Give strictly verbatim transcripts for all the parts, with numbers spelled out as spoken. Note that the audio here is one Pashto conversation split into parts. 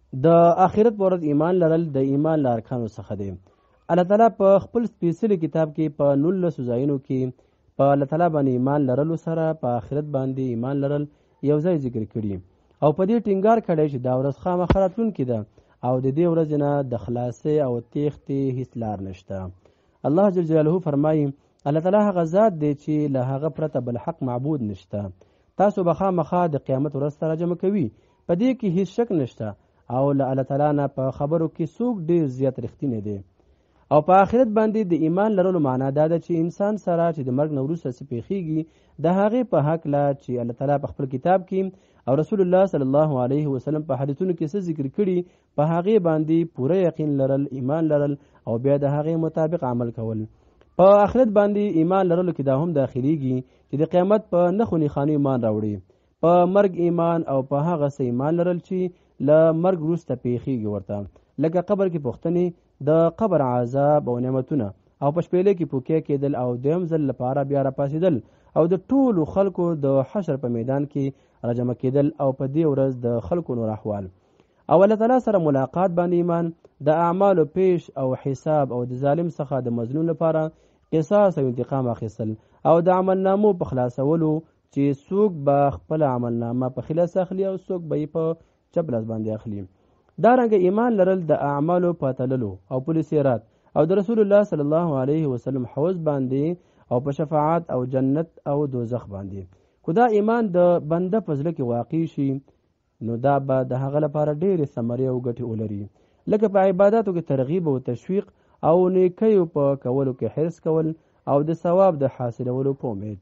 د آخرت په ورځ ایمان لرل د ایمان له ارکانو څخه دی. الله تعالی په خپل سپېڅلي کتاب کې په نولسو ځایونو کې په الله تعالی باندې ایمان لرلو سره په آخرت باندې ایمان لرل یو ځای ذکر کړي او په دې ټینګار کړی چې دا ورځ خامخا راتلونکې ده او د دې ورځې نه د خلاصۍ او تېښتې هیڅ لار نشته. الله جل جلاله فرمایي الله تعالی هغه ذات دی چې له هغه پرته بل حق معبود نشته. تاسو به خامخا د قیامت ورځ سره جمع کوي، په دې کې هیڅ شک نشته او له الله تعالی نه په خبرو کې څوک ډېر زیات رښتینی دی. او په آخرت باندې د ایمان لرلو معنا دا ده چې انسان سره چې د مرګ نه وروسته څه پیښیږي د هغې په هکله چې الله تعالی په خپل کتاب کې او رسول الله صلی الله علیه وسلم په حدیثونو کې څه ذکر کړي په هغې باندې پوره یقین لرل، ایمان لرل او بیا د هغې مطابق عمل کول. په آخرت باندې ایمان لرلو کې دا هم داخليږي چې د قیامت په نښو نښانو ایمان راوړي، په مرګ ایمان او په هغه څه ایمان لرل چې له مرګ وروسته پیښیږي ورته، لکه قبر کې پوښتنې، د قبر عذاب او نعمتونه او په شپېلې کې پوکې کېدل او دویم ځل لپاره بیا راپاڅېدل او د ټولو خلکو د حشر په میدان کې راجمع کېدل او په دې ورځ د خلکو نور احوال او الله تعالی سره ملاقات باندې ایمان، د اعمالو پیش او حساب او د ظالم څخه د مظلوم لپاره قصاص او انتقام اخیستل او د عملنامو په خلاصولو چې څوک به خپل عملنامه په خلاص اخلي او څوک به یې په چپ لاس باندې اخلي. دارنګه ایمان لرل د اعمالو په تللو او په سیرات او د رسول الله صلی الله علیه وسلم حوض باندې او په شفاعت او جنت او دوزخ باندې. کو دا ایمان د بنده په زړه کې واقع شي نو دا به د هغه لپاره ډېرې ثمرې او ګټې ولري، لکه په عباداتو کې ترغیب او تشویق او نیکیو په کولو کې حرص کول او د ثواب د حاصلولو په امید.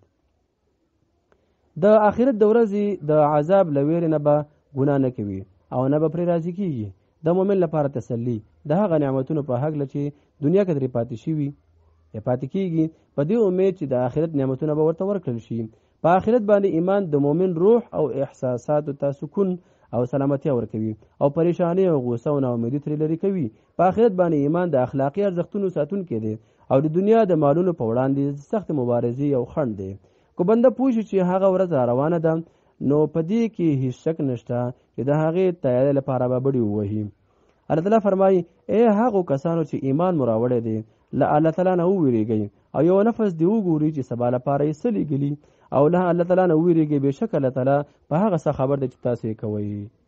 د آخرت د ورځې د عذاب له ویرې نه به ګناه نه کوي او نه به پرې راضي کېږي. د مؤمن لپاره تسلي د هغه نعمتونو په هکله چې دنیا کې ترې پاتې شوي یا پاتې کېږي، په دې امید چې د آخرت نعمتونه به ورته ورکړل شي. په آخرت باندې ایمان د مؤمن روح او احساساتو ته سکون او سلامتیا ورکوي او پریشانی او غوسه او ناامیدي ترې لرې کوي. په آخرت باندې ایمان د اخلاقي ارزښتونو ساتونکی دی او د دنیا د مالونو په وړاندې سخت مبارزې او خنډ دی. کو بنده پوه شي چې هغه ورځ را روانه ده نو په دې کې هیڅ شک نشته چې د هغې تیاری لپاره به بډې ووهي. الله تعالی فرمایي ای هغو کسانو چې ایمان مو راوړی دی له الله تعالی نه وویرېږئ او یو نفس دې وګوري چې سبا لپاره یې څه لیږلي او له الله تعالی نه وویرېږئ، بېشک الله تعالی په هغه څه خبر دی چې تاسو یې کوئ.